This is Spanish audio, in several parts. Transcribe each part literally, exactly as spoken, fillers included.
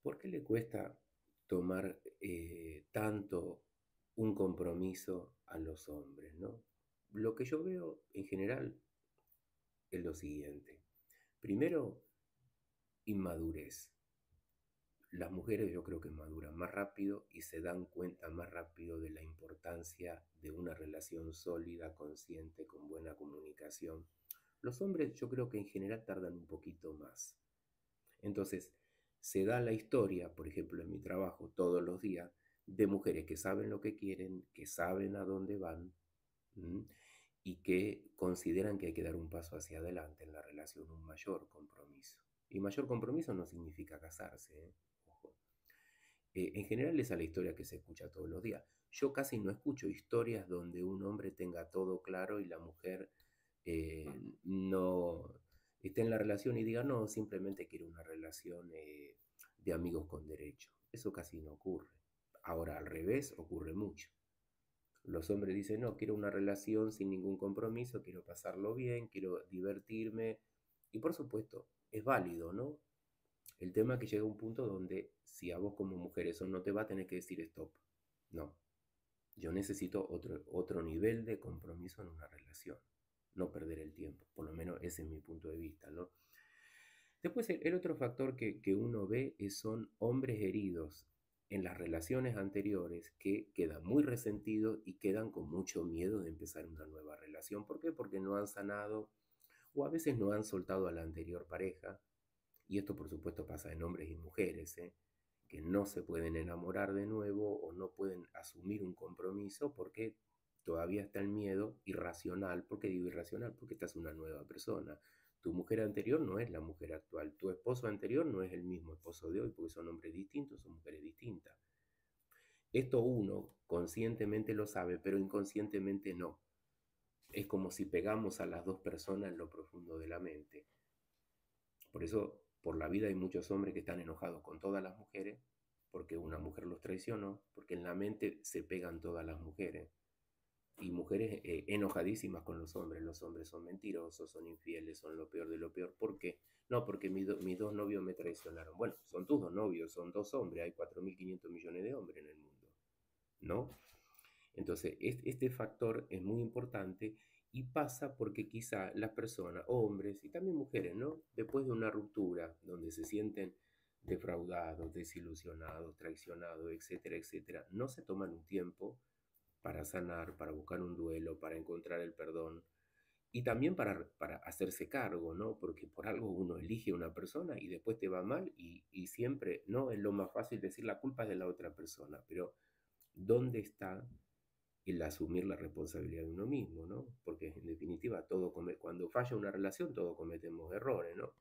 ¿Por qué le cuesta tomar eh, tanto un compromiso a los hombres, ¿no? Lo que yo veo en general es lo siguiente. Primero, inmadurez. Las mujeres yo creo que maduran más rápido y se dan cuenta más rápido de la importancia de una relación sólida, consciente, con buena comunicación. Los hombres yo creo que en general tardan un poquito más. Entonces, se da la historia, por ejemplo, en mi trabajo todos los días, de mujeres que saben lo que quieren, que saben a dónde van, ¿m? Y que consideran que hay que dar un paso hacia adelante en la relación, un mayor compromiso. Y mayor compromiso no significa casarse, ¿eh? Ojo. Eh, en general esa es la historia que se escucha todos los días. Yo casi no escucho historias donde un hombre tenga todo claro y la mujer eh, no esté en la relación y diga, no, simplemente quiero una relación eh, de amigos con derecho. Eso casi no ocurre. Ahora al revés ocurre mucho. Los hombres dicen, no, quiero una relación sin ningún compromiso, quiero pasarlo bien, quiero divertirme. Y por supuesto, es válido, ¿no? El tema es que llega un punto donde si a vos como mujer eso no te va a tener que decir stop. No, yo necesito otro, otro nivel de compromiso en una relación. No perder el tiempo. Por lo menos ese es mi punto de vista, ¿no? Después el, el otro factor que, que uno ve es, son hombres heridos en las relaciones anteriores que quedan muy resentidos y quedan con mucho miedo de empezar una nueva relación. ¿Por qué? Porque no han sanado o a veces no han soltado a la anterior pareja. Y esto por supuesto pasa en hombres y mujeres, ¿eh? Que no se pueden enamorar de nuevo o no pueden asumir un compromiso porque todavía está el miedo irracional. ¿Por qué digo irracional? Porque esta es una nueva persona. Tu mujer anterior no es la mujer actual. Tu esposo anterior no es el mismo esposo de hoy porque son hombres distintos, son mujeres distintas. Esto uno conscientemente lo sabe, pero inconscientemente no. Es como si pegamos a las dos personas en lo profundo de la mente. Por eso, por la vida hay muchos hombres que están enojados con todas las mujeres, porque una mujer los traicionó, porque en la mente se pegan todas las mujeres. Y mujeres eh, enojadísimas con los hombres. Los hombres son mentirosos, son infieles, son lo peor de lo peor. ¿Por qué? No, porque mi do- mis dos novios me traicionaron. Bueno, son tus dos novios, son dos hombres, hay cuatro mil quinientos millones de hombres en el mundo, ¿no? Entonces, este, este factor es muy importante y pasa porque quizá las personas, hombres y también mujeres, ¿no? Después de una ruptura donde se sienten defraudados, desilusionados, traicionados, etcétera, etcétera, no se toman un tiempo para sanar, para buscar un duelo, para encontrar el perdón y también para, para hacerse cargo, ¿no? Porque por algo uno elige a una persona y después te va mal y, y siempre, ¿no? Es lo más fácil decir la culpa es de la otra persona, pero ¿dónde está el asumir la responsabilidad de uno mismo, ¿no? Porque en definitiva, todo come- cuando falla una relación, todos cometemos errores, ¿no?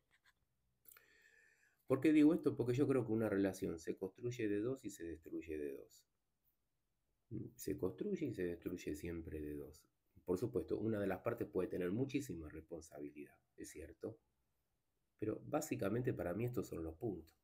¿Por qué digo esto? Porque yo creo que una relación se construye de dos y se destruye de dos. ¿Mm? Se construye y se destruye siempre de dos. Por supuesto, una de las partes puede tener muchísima responsabilidad, es cierto, pero básicamente para mí estos son los puntos.